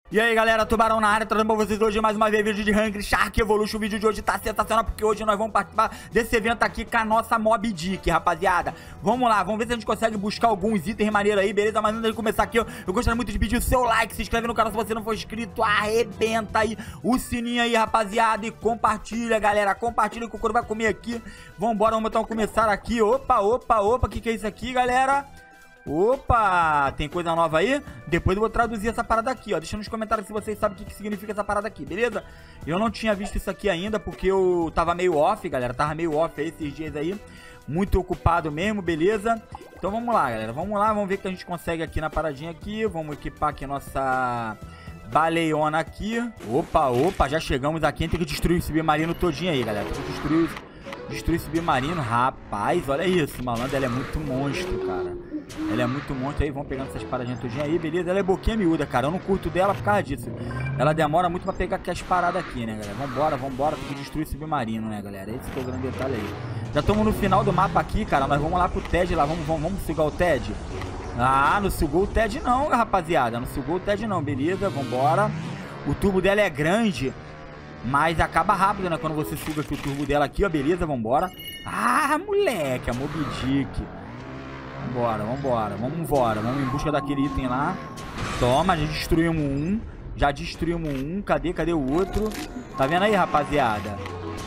E aí galera, Tubarão na área, trazendo pra vocês hoje mais uma vez vídeo de Hungry Shark Evolution. O vídeo de hoje tá sensacional porque hoje nós vamos participar desse evento aqui com a nossa Mob Dick, rapaziada. Vamos lá, vamos ver se a gente consegue buscar alguns itens maneiros aí, beleza? Mas antes de começar aqui, eu gostaria muito de pedir o seu like, se inscreve no canal se você não for inscrito, arrebenta aí o sininho aí, rapaziada, e compartilha, galera. Compartilha que o couro vai comer aqui. Vambora, vamos então começar aqui. Opa, o que é isso aqui, galera? Opa, tem coisa nova aí? Depois eu vou traduzir essa parada aqui, ó. Deixa nos comentários se vocês sabem o que significa essa parada aqui, beleza? Eu não tinha visto isso aqui ainda porque eu tava meio off, galera. Tava meio off aí esses dias aí. Muito ocupado mesmo, beleza? Então vamos lá, galera. Vamos lá, vamos ver o que a gente consegue aqui na paradinha aqui. Vamos equipar aqui a nossa baleona aqui. Opa, já chegamos aqui. A gente tem que destruir o submarino todinho aí, galera. Tem que destruir o submarino. Rapaz, olha isso, malandro. Ela é muito monstro, cara. Ela é muito monstro aí, vamos pegando essas paradinhas tudinho aí, beleza? Ela é boquinha miúda, cara, eu não curto dela por causa disso. Ela demora muito pra pegar aqui as paradas aqui, né, galera? Vambora, tem que destruir o submarino, né, galera? Esse que é o grande detalhe aí. Já estamos no final do mapa aqui, cara, nós vamos lá pro TED lá, vamos sugar o TED? Ah, não sugou o TED não, rapaziada, não sugou o TED não, beleza? Vambora. O turbo dela é grande, mas acaba rápido, né, quando você suga aqui o turbo dela aqui, ó, beleza? Vambora. Ah, moleque, a Mob Dick. Vambora, vamos em busca daquele item lá. Toma, já destruímos um, cadê o outro? Tá vendo aí, rapaziada?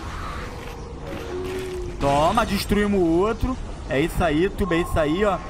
Toma, destruímos o outro. É isso aí, tudo é isso aí, ó.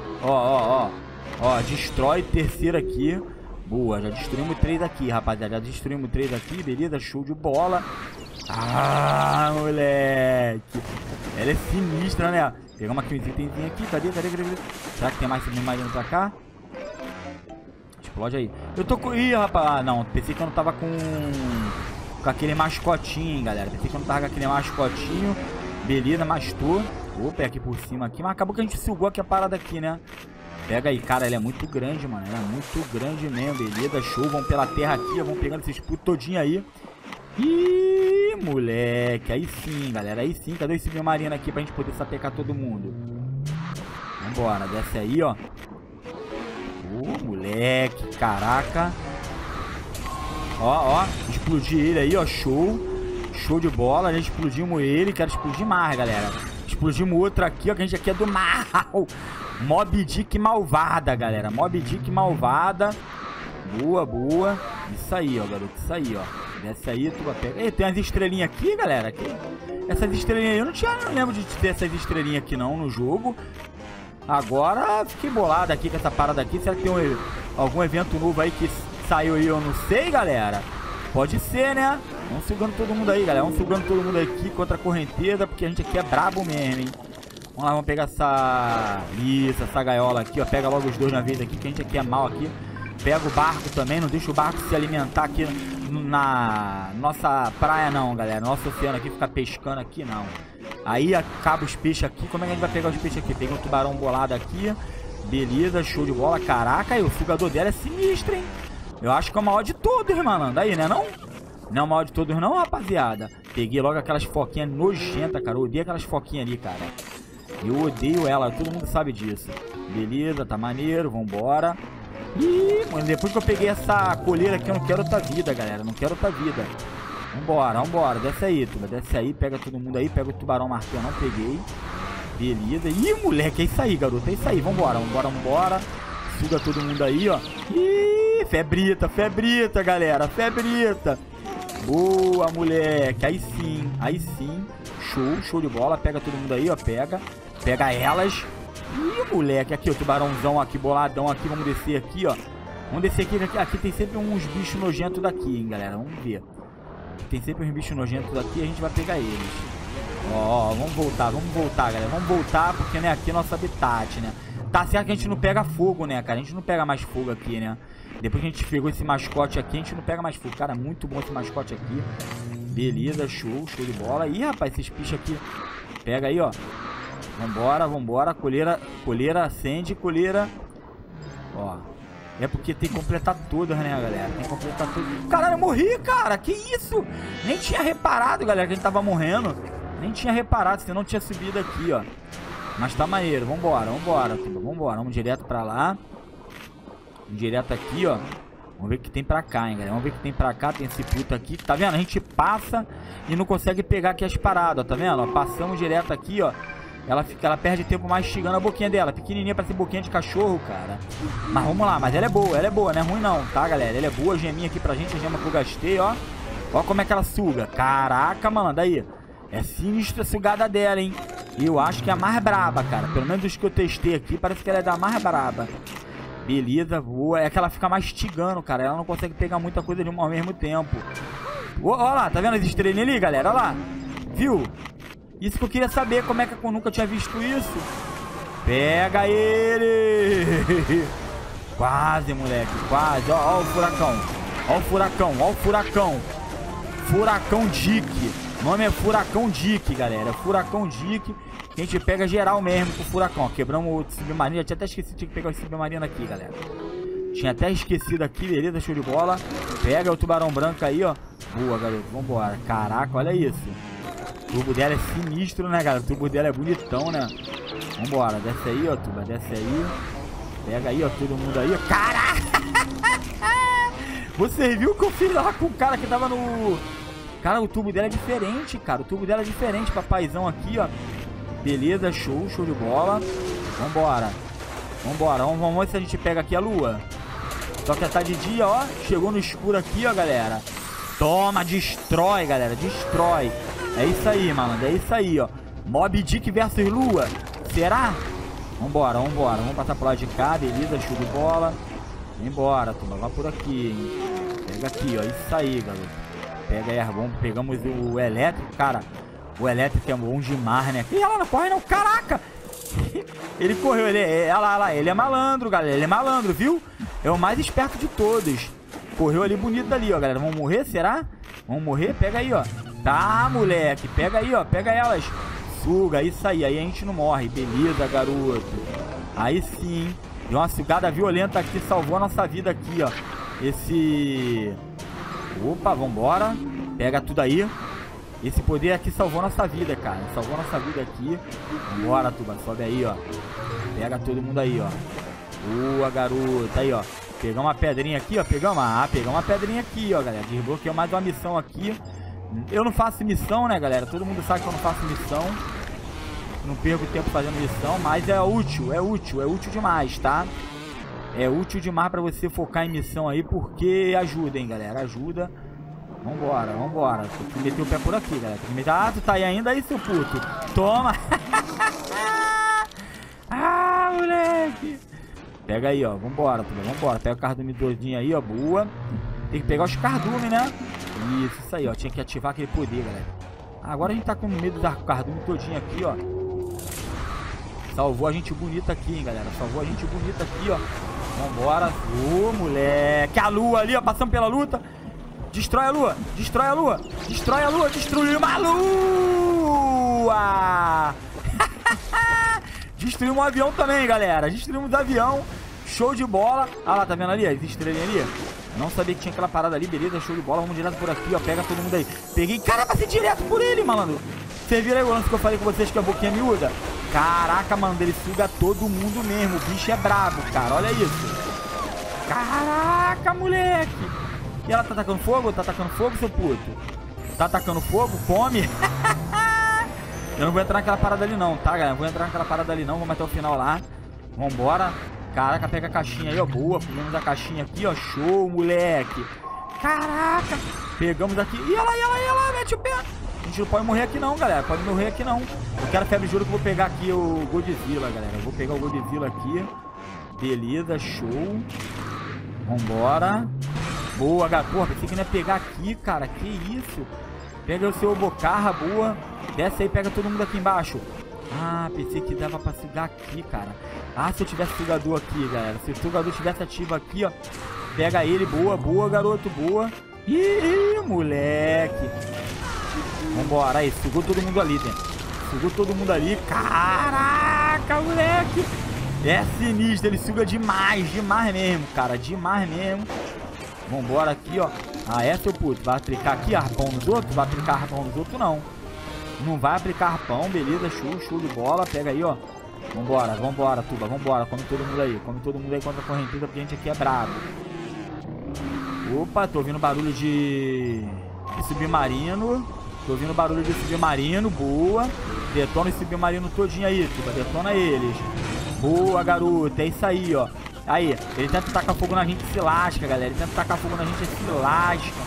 Ó, destrói terceiro aqui. Boa, já destruímos 3 aqui, rapaziada. Já destruímos 3 aqui, beleza? Show de bola. Ah, moleque. Ela é sinistra, né? Pegamos aqui um itemzinho aqui. Cadê? Será que tem mais submarino pra cá? Explode aí. Eu tô com... Ih, rapaz. Ah, não. Pensei que eu não tava com aquele mascotinho, hein, galera. Pensei que eu não tava com aquele mascotinho. Beleza, mas tô. Opa, é aqui por cima aqui. Mas acabou que a gente sugou aqui a parada aqui, né? Pega aí, cara. Ela é muito grande, mano. Ela é muito grande mesmo, beleza? Show. Vamos pela terra aqui. Vamos pegando esses putos todinho aí. Ih, moleque, aí sim, galera, aí sim. Cadê esse submarino aqui pra gente poder sapecar todo mundo? Vambora, desce aí, ó. Moleque, caraca. Ó, explodi ele aí, ó, show. Show de bola, a gente explodimos ele. Quero explodir mais, galera. Explodimos outro aqui, ó, que a gente aqui é do mal. Mob Dick malvada, galera. Mob Dick malvada. Boa. Isso aí, ó, garoto, isso aí, ó. Desce aí, tu pega. Ei, tem umas estrelinhas aqui, galera. Aqui. Essas estrelinhas aí, eu não lembro de ter essas estrelinhas aqui não no jogo. Agora fiquei bolado aqui com essa parada aqui. Será que tem algum evento novo aí que saiu aí? Eu não sei, galera. Pode ser, né? Vamos sugando todo mundo aí, galera. Vamos sugando todo mundo aqui contra a correnteza, porque a gente aqui é brabo mesmo, hein? Vamos lá, vamos pegar essa gaiola aqui, ó. Pega logo os dois na vez aqui, que a gente aqui é mal aqui. Pega o barco também, não deixa o barco se alimentar aqui na nossa praia não, galera. Nosso oceano aqui, ficar pescando aqui não. Aí acaba os peixes aqui. Como é que a gente vai pegar os peixes aqui? Pega um tubarão bolado aqui. Beleza, show de bola. Caraca, aí o sugador dela é sinistro, hein? Eu acho que é o maior de todos, mano. Aí, né não? Não é o maior de todos não, rapaziada. Peguei logo aquelas foquinhas nojentas, cara. Eu odeio aquelas foquinhas ali, cara. Eu odeio ela, todo mundo sabe disso. Beleza, tá maneiro, vambora. Ih, mano, depois que eu peguei essa coleira aqui, eu não quero outra vida, galera. Não quero outra vida. Vambora. Desce aí, tuba. Desce aí, pega todo mundo aí. Pega o tubarão martelo, não peguei. Beleza. Ih, moleque, é isso aí, garoto. É isso aí, vambora. Suga todo mundo aí, ó. Ih, febrita, galera. Febrita. Boa, moleque. Aí sim. Show de bola. Pega todo mundo aí, ó. Pega elas. Ih, moleque, aqui, ó, tubarãozão aqui, boladão aqui, vamos descer aqui, ó. Vamos descer aqui, aqui tem sempre uns bichos nojentos daqui, hein, galera, vamos ver. Tem sempre uns bichos nojentos daqui, a gente vai pegar eles. Ó, vamos voltar, galera, vamos voltar, porque, né, aqui é nosso habitat, né. Tá certo que a gente não pega fogo, né, cara, a gente não pega mais fogo aqui, né. Depois que a gente pegou esse mascote aqui, a gente não pega mais fogo, cara, muito bom esse mascote aqui. Beleza, show de bola. Ih, rapaz, esses bichos aqui, pega aí, ó. Vambora, coleira, acende, coleira. Ó, é porque tem que completar todas, né, galera? Tem que completar todas. Caralho, eu morri, cara, que isso? Nem tinha reparado, galera, que a gente tava morrendo. Nem tinha reparado, senão tinha subido aqui, ó. Mas tá maneiro, vambora, vamos direto pra lá. Direto aqui, ó. Vamos ver o que tem pra cá, hein, galera. Vamos ver o que tem pra cá. Tem esse puto aqui. Tá vendo? A gente passa e não consegue pegar aqui as paradas, ó. Tá vendo? Ó, passamos direto aqui, ó. Ela perde tempo mastigando a boquinha dela. Pequenininha, parece boquinha de cachorro, cara. Mas vamos lá. Mas ela é boa, não é ruim não, tá, galera? Ela é boa, geminha aqui pra gente, a gema que eu gastei, ó. Ó como é que ela suga. Caraca, mano, daí. É sinistra a sugada dela, hein. E eu acho que é a mais braba, cara. Pelo menos dos que eu testei aqui, parece que ela é da mais braba. Beleza, boa. É que ela fica mastigando, cara. Ela não consegue pegar muita coisa ao mesmo tempo. Ó lá, tá vendo as estrelinhas ali, galera? Ó lá. Viu? Isso que eu queria saber, como é que eu nunca tinha visto isso. Pega ele! Quase, moleque, quase. Ó o furacão. Ó o furacão, ó o furacão. Furacão Dick. O nome é Furacão Dick, galera. Furacão Dick. Que a gente pega geral mesmo com o furacão. Ó, quebramos o submarino. Já tinha até esquecido de pegar o submarino aqui, galera. Tinha até esquecido aqui, beleza, show de bola. Pega o tubarão branco aí, ó. Boa, garoto, vambora. Caraca, olha isso. O tubo dela é sinistro, né, galera? O tubo dela é bonitão, né? Vambora, desce aí, ó, tuba, desce aí. Pega aí, ó, todo mundo aí, ó. Caraca! Você viu que eu fiz lá com o cara que tava no... Cara, o tubo dela é diferente, cara. O tubo dela é diferente, papaizão aqui, ó. Beleza, show de bola. Vambora. Vambora, vamos ver se a gente pega aqui a lua. Só que tá de dia, ó. Chegou no escuro aqui, ó, galera. Toma, destrói, galera, destrói. É isso aí, mano, é isso aí, ó. Mob Dick versus lua. Será? Vambora, vambora. Vamos passar pro lado de cá, beleza, show de bola. Vambora, turma, vai por aqui, hein. Pega aqui, ó, isso aí, garoto. Pega aí, vamos, pegamos o elétrico, cara. O elétrico é bom demais, né? Ih, ela não corre não, caraca. Ele correu, olha lá, ele é malandro, galera. Ele é malandro, viu? É o mais esperto de todos. Correu ali bonito ali, ó, galera. Vamos morrer, será? Vamos morrer? Pega aí, ó. Tá, moleque. Pega aí, ó. Pega elas. Suga, isso aí. Aí a gente não morre. Beleza, garoto. Aí sim. Deu uma sugada violenta aqui. Salvou a nossa vida aqui, ó. Esse... Opa, vambora. Pega tudo aí. Esse poder aqui salvou nossa vida, cara. Salvou nossa vida aqui. Vambora, tuba. Sobe aí, ó. Pega todo mundo aí, ó. Boa, garota. Aí, ó. Pegamos uma pedrinha aqui, ó. Pegamos uma pedrinha aqui, ó, galera. Desbloqueou mais uma missão aqui. Eu não faço missão, né, galera? Todo mundo sabe que eu não faço missão. Não perco tempo fazendo missão. Mas é útil demais, tá? É útil demais pra você focar em missão aí. Porque ajuda, hein, galera. Ajuda. Vambora, vambora. Tem que meter o pé por aqui, galera. Tem que meter... Ah, tu tá aí ainda aí, seu puto. Toma. Ah, moleque. Pega aí, ó. Vambora, vambora. Pega o cardume doidinho aí, ó. Boa. Tem que pegar os cardumes, né? Isso aí, ó. Tinha que ativar aquele poder, galera. Agora a gente tá com medo da cardume todinho aqui, ó. Salvou a gente bonita aqui, hein, galera. Salvou a gente bonita aqui, ó. Vambora. Ô, moleque. A lua ali, ó. Passamos pela luta. Destrói a lua. Destrói a lua. Destrói a lua. Destruiu uma lua. Destruímos um avião também, galera. Destruímos o avião. Show de bola. Ah lá, tá vendo ali? As estrelinhas ali. Não sabia que tinha aquela parada ali. Beleza, show de bola. Vamos direto por aqui, ó. Pega todo mundo aí. Peguei. Cara, passei direto por ele, malandro. Vocês viram aí o lance que eu falei com vocês que a boquinha miúda? Caraca, mano. Ele suga todo mundo mesmo. O bicho é brabo, cara. Olha isso. Caraca, moleque. E ela tá atacando fogo? Tá atacando fogo, seu puto? Tá atacando fogo? Come. Eu não vou entrar naquela parada ali não, tá, galera? Não vou entrar naquela parada ali não. Vamos até o final lá. Vambora. Caraca, pega a caixinha aí, ó. Boa. Pegamos a caixinha aqui, ó. Show, moleque. Caraca. Pegamos aqui. E ela, mete o pé. A gente não pode morrer aqui não, galera. Pode morrer aqui não. Eu quero febre, juro que eu vou pegar aqui o Godzilla, galera. Eu vou pegar o Godzilla aqui. Beleza, show. Vambora. Boa, gato. Porra, pensei que não ia pegar aqui, cara. Que isso? Pega o seu bocarra, boa. Desce aí, pega todo mundo aqui embaixo. Ah, pensei que dava pra sugar aqui, cara. Ah, se eu tivesse sugador aqui, galera. Se o sugador tivesse ativo aqui, ó. Pega ele, boa, boa, garoto, boa. Ih, moleque. Vambora, aí, sugou todo mundo ali, né? Sugou todo mundo ali. Caraca, moleque. É sinistro, ele suga demais, demais mesmo, cara. Demais mesmo. Vambora aqui, ó. Ah, é, seu puto? Vai aplicar aqui arpão nos outros? Vai aplicar arpão nos outros, não. Não vai aplicar arpão, beleza. Show, show de bola. Pega aí, ó. Vambora, vambora, tuba. Vambora. Come todo mundo aí. Come todo mundo aí contra a correnteza, porque a gente aqui é brabo. Opa, tô ouvindo barulho de submarino. Tô ouvindo barulho de submarino. Boa. Detona esse submarino todinho aí, Tuba. Detona eles. Boa, garoto. É isso aí, ó. Aí, ele tenta tacar fogo na gente, se lasca, galera. Ele tenta tacar fogo na gente, se lasca.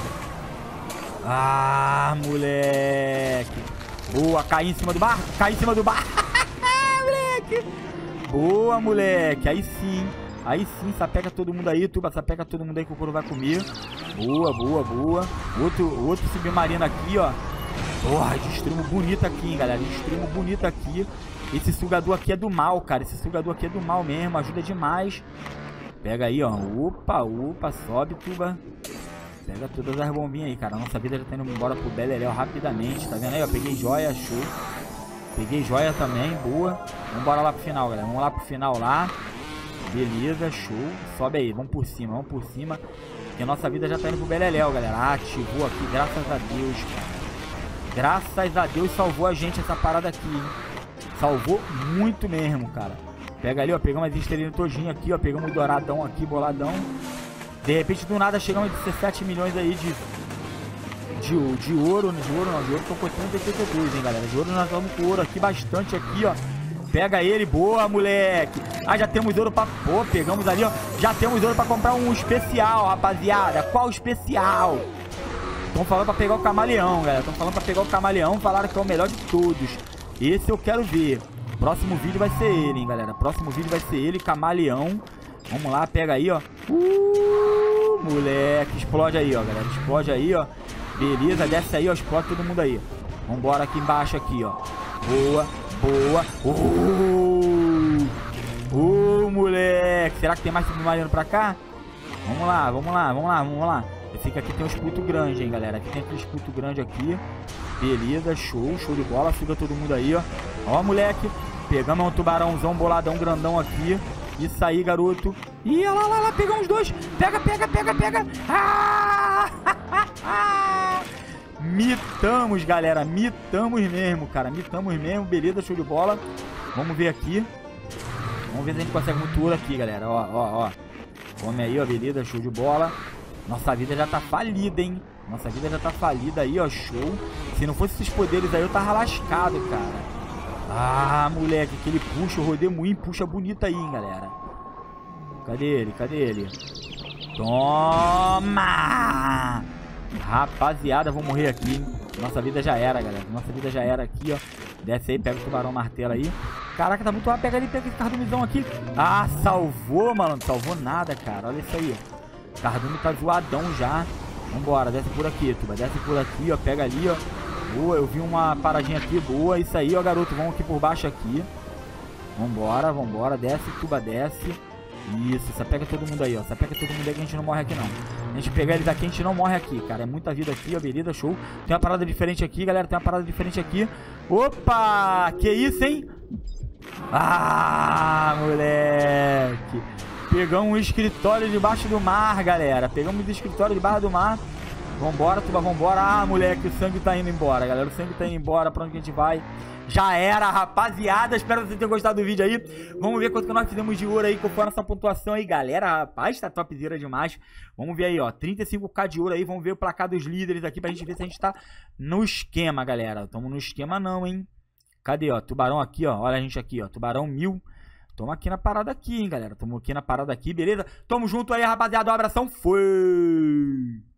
Ah, moleque. Boa, cai em cima do barco. Cai em cima do barco. Moleque. Boa, moleque. Aí sim. Aí sim, sapeca todo mundo aí, Tuba. Sapeca todo mundo aí que o couro vai comer. Boa, boa, boa. Outro submarino aqui, ó. Porra, destruímos bonito aqui, hein, galera. Destruímos bonito aqui. Esse sugador aqui é do mal, cara. Esse sugador aqui é do mal mesmo. Ajuda demais. Pega aí, ó. Opa, opa. Sobe, Tuba. Pega todas as bombinhas aí, cara. Nossa vida já tá indo embora pro Beleléu rapidamente. Tá vendo aí, ó? Peguei joia, show. Peguei joia também, boa. Vambora lá pro final, galera. Vamos lá pro final lá. Beleza, show. Sobe aí, vamos por cima, vamos por cima. Porque a nossa vida já tá indo pro Beleléu, galera. Ativou aqui, graças a Deus, cara. Graças a Deus salvou a gente essa parada aqui, hein? Salvou muito mesmo, cara. Pega ali, ó. Pegamos as estrelinhas todinhas aqui, ó. Pegamos o douradão aqui, boladão. De repente, do nada, chegamos a 17 milhões aí de ouro. De ouro não, de ouro tô contando 82, hein, galera. De ouro nós vamos com ouro aqui, bastante aqui, ó. Pega ele, boa, moleque. Ah, já temos ouro pra... Pô, pegamos ali, ó. Já temos ouro pra comprar um especial, rapaziada. Qual especial? Estão falando pra pegar o camaleão, galera. Estão falando pra pegar o camaleão. Falaram que é o melhor de todos. Esse eu quero ver. Próximo vídeo vai ser ele, hein, galera. Próximo vídeo vai ser ele, camaleão. Vamos lá, pega aí, ó. Moleque. Explode aí, ó, galera. Explode aí, ó. Beleza, desce aí, ó. Explode todo mundo aí. Vambora aqui embaixo, aqui, ó. Boa, boa. Moleque. Será que tem mais submarino pra cá? Vamos lá, vamos lá, vamos lá, vamos lá. Esse aqui tem um esputo grande, hein, galera. Aqui tem aquele esputo grande aqui. Beleza, show, show de bola. Suga todo mundo aí, ó. Ó, moleque. Pegamos um tubarãozão boladão grandão aqui. Isso aí, garoto. Ih, olha lá, pegamos dois. Pega, pega, pega, pega. Ah! Mitamos, galera. Mitamos mesmo, cara. Mitamos mesmo. Beleza, show de bola. Vamos ver aqui. Vamos ver se a gente consegue muito ouro aqui, galera. Ó, ó, ó. Come aí, ó. Beleza, show de bola. Nossa vida já tá falida, hein? Nossa vida já tá falida aí, ó. Show. Se não fosse esses poderes aí, eu tava lascado, cara. Ah, moleque. Aquele puxa, o rodemoinho puxa bonito aí, hein, galera. Cadê ele? Cadê ele? Toma! Rapaziada, vou morrer aqui, hein? Nossa vida já era, galera. Nossa vida já era aqui, ó. Desce aí, pega o tubarão martelo aí. Caraca, tá muito rápido. Pega ali, pega esse cardumizão aqui. Ah, salvou, mano. Não salvou nada, cara. Olha isso aí, ó. Cardume tá zoadão já. Vambora, desce por aqui, Tuba. Desce por aqui, ó. Pega ali, ó. Boa, eu vi uma paradinha aqui. Boa, isso aí, ó, garoto. Vamos aqui por baixo aqui. Vambora, vambora. Desce, Tuba, desce. Isso, pega todo mundo aí, ó. Pega todo mundo aí que a gente não morre aqui, não. A gente pegar eles aqui, a gente não morre aqui, cara. É muita vida aqui, ó. Beleza, show. Tem uma parada diferente aqui, galera. Tem uma parada diferente aqui. Opa! Que isso, hein? Ah, moleque. Pegamos um escritório debaixo do mar, galera. Pegamos um escritório debaixo do mar. Vambora, Tuba, vambora. Ah, moleque, o sangue tá indo embora, galera. O sangue tá indo embora. Pra onde que a gente vai? Já era, rapaziada. Espero que vocês tenham gostado do vídeo aí. Vamos ver quanto que nós fizemos de ouro aí. Qual foi a nossa pontuação aí, galera. Rapaz, tá topzera demais. Vamos ver aí, ó. 35k de ouro aí. Vamos ver o placar dos líderes aqui pra gente ver se a gente tá no esquema, galera. Tamo no esquema não, hein. Cadê, ó? Tubarão aqui, ó. Olha a gente aqui, ó. Tubarão 1000. Tamo aqui na parada aqui, hein, galera. Tamo aqui na parada aqui, beleza? Tamo junto aí, rapaziada. Um abração. Foi!